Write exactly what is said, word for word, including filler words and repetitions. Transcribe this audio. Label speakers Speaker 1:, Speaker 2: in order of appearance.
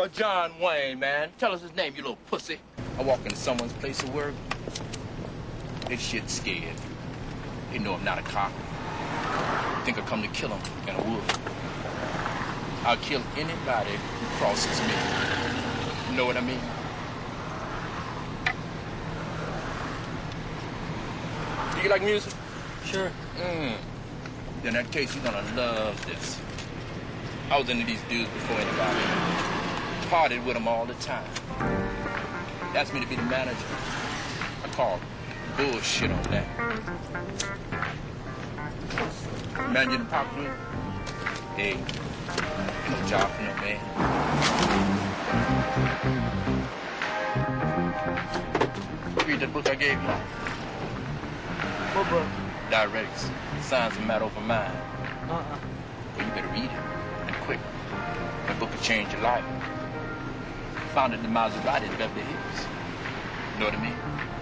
Speaker 1: Uncle John Wayne, man. Tell us his name, you little pussy. I walk into someone's place of work. They shit scared. They know I'm not a cop. Think I come to kill them, and I would. I'll kill anybody who crosses me. You know what I mean? Do you like music?
Speaker 2: Sure.
Speaker 1: Mm. In that case, you're gonna love this. I was into these dudes before anybody. Partied with them all the time. They asked me to be the manager. I called bullshit on that. Managing the pop group? Hey, no job for no man. Read that book I gave you?
Speaker 2: What book?
Speaker 1: Directs. Signs of Matter Over Mind.
Speaker 2: Uh-uh.
Speaker 1: Well, you better read it. And quick. That book will change your life. Founded the Maserati in Beverly Hills. You know what I mean?